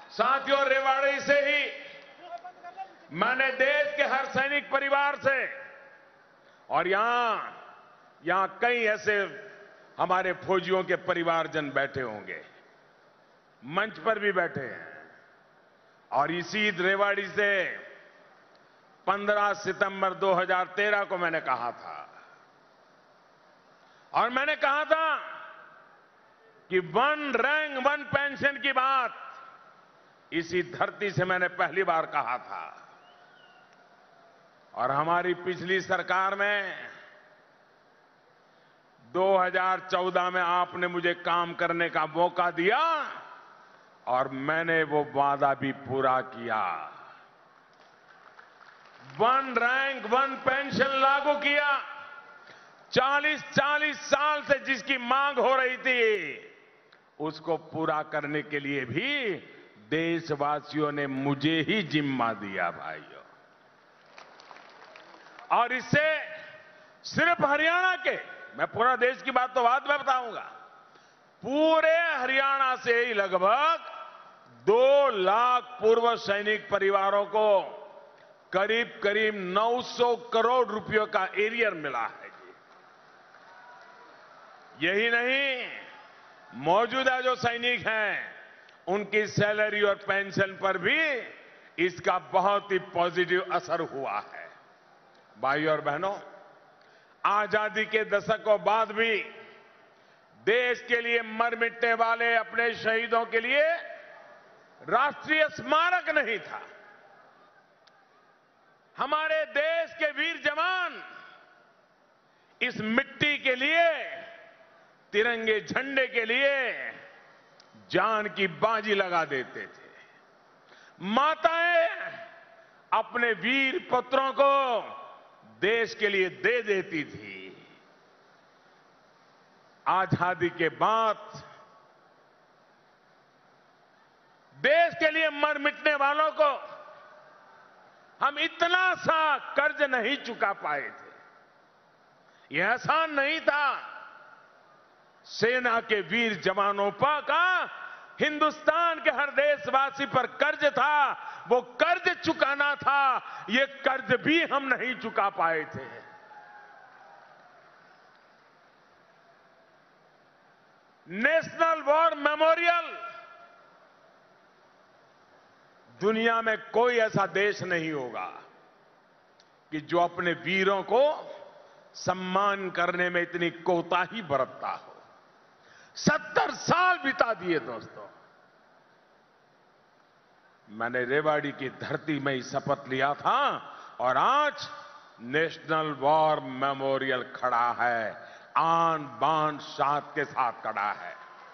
साथियों, रेवाड़ी से ही मैंने देश के हर सैनिक परिवार से और यहां कई ऐसे हमारे फौजियों के परिवारजन बैठे होंगे, मंच पर भी बैठे हैं, और इसी रेवाड़ी से 15 सितंबर 2013 को मैंने कहा था, और मैंने कहा था कि वन रैंक वन पेंशन की बात इसी धरती से मैंने पहली बार कहा था। और हमारी पिछली सरकार में 2014 में आपने मुझे काम करने का मौका दिया और मैंने वो वादा भी पूरा किया। वन रैंक वन पेंशन लागू किया। 40 साल से जिसकी मांग हो रही थी, उसको पूरा करने के लिए भी देशवासियों ने मुझे ही जिम्मा दिया भाइयों। और इससे सिर्फ हरियाणा के, मैं पूरा देश की बात तो बाद में बताऊंगा, पूरे हरियाणा से ही लगभग 2 लाख पूर्व सैनिक परिवारों को करीब 900 करोड़ रुपयों का एरियर मिला है। यही नहीं, मौजूदा जो सैनिक हैं उनकी सैलरी और पेंशन पर भी इसका बहुत ही पॉजिटिव असर हुआ है। भाइयों और बहनों, आजादी के दशकों बाद भी देश के लिए मर मिटने वाले अपने शहीदों के लिए राष्ट्रीय स्मारक नहीं था। हमारे देश के वीर जवान इस मिट्टी के लिए, तिरंगे झंडे के लिए जान की बाजी लगा देते थे। माताएं अपने वीर पुत्रों को देश के लिए दे देती थी। आजादी के बाद देश के लिए मर मिटने वालों को हम इतना सा कर्ज नहीं चुका पाए थे। यह आसान नहीं था। सेना के वीर जवानों का हिंदुस्तान के हर देशवासी पर कर्ज था। वो कर्ज चुकाना था, ये कर्ज भी हम नहीं चुका पाए थे। नेशनल वॉर मेमोरियल, दुनिया में कोई ऐसा देश नहीं होगा कि जो अपने वीरों को सम्मान करने में इतनी कोताही बरतता हो। 70 साल बिता दिए दोस्तों। मैंने रेवाड़ी की धरती में ही शपथ लिया था और आज नेशनल वॉर मेमोरियल खड़ा है, आन बान शान के साथ खड़ा है।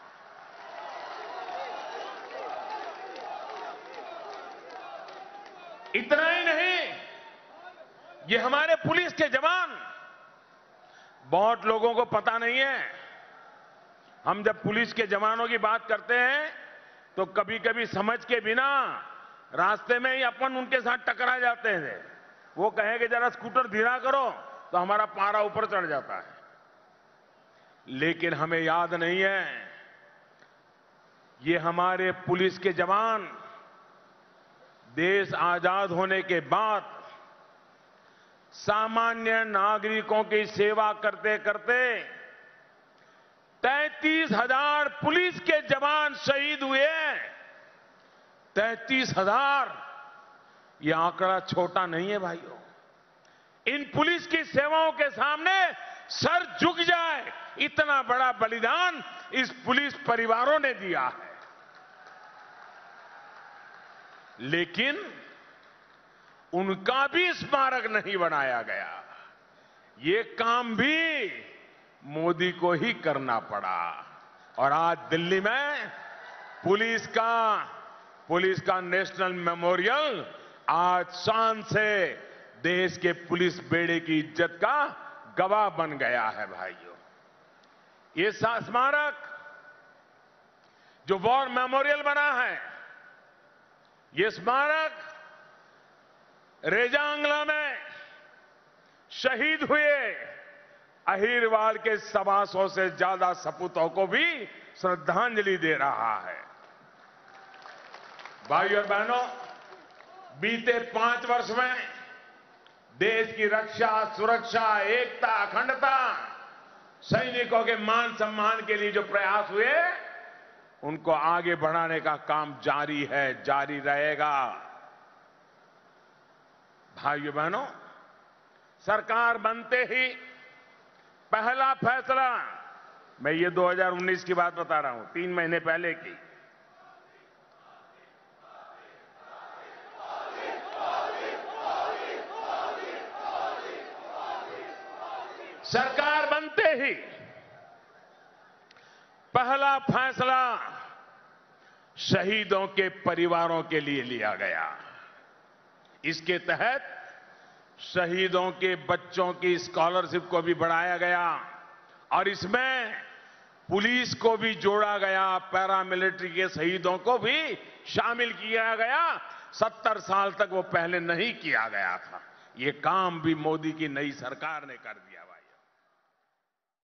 इतना ही नहीं, ये हमारे पुलिस के जवान, बहुत लोगों को पता नहीं है, हम जब पुलिस के जवानों की बात करते हैं तो कभी कभी समझ के बिना रास्ते में ही अपन उनके साथ टकरा जाते हैं। वो कहे कि जरा स्कूटर धीरा करो तो हमारा पारा ऊपर चढ़ जाता है। लेकिन हमें याद नहीं है, ये हमारे पुलिस के जवान देश आजाद होने के बाद सामान्य नागरिकों की सेवा करते करते 33,000 पुलिस के जवान शहीद हुए। 33,000, यह आंकड़ा छोटा नहीं है भाइयों। इन पुलिस की सेवाओं के सामने सर झुक जाए, इतना बड़ा बलिदान इस पुलिस परिवारों ने दिया है। लेकिन उनका भी स्मारक नहीं बनाया गया। ये काम भी मोदी को ही करना पड़ा। और आज दिल्ली में पुलिस का नेशनल मेमोरियल आज शान से देश के पुलिस बेड़े की इज्जत का गवाह बन गया है भाइयों। ये स्मारक जो वॉर मेमोरियल बना है, ये स्मारक रेजांगला में शहीद हुए अहिरवाल के 125 से ज्यादा सपूतों को भी श्रद्धांजलि दे रहा है। भाइयों और बहनों, बीते 5 वर्ष में देश की रक्षा, सुरक्षा, एकता, अखंडता, सैनिकों के मान सम्मान के लिए जो प्रयास हुए, उनको आगे बढ़ाने का काम जारी है, जारी रहेगा। भाइयों बहनों, सरकार बनते ही पहला फैसला, मैं ये 2019 की बात बता रहा हूं, 3 महीने पहले की, सरकार बनते ही पहला फैसला शहीदों के परिवारों के लिए लिया गया। इसके तहत शहीदों के बच्चों की स्कॉलरशिप को भी बढ़ाया गया और इसमें पुलिस को भी जोड़ा गया, पैरामिलिट्री के शहीदों को भी शामिल किया गया। 70 साल तक वो पहले नहीं किया गया था। ये काम भी मोदी की नई सरकार ने कर दिया।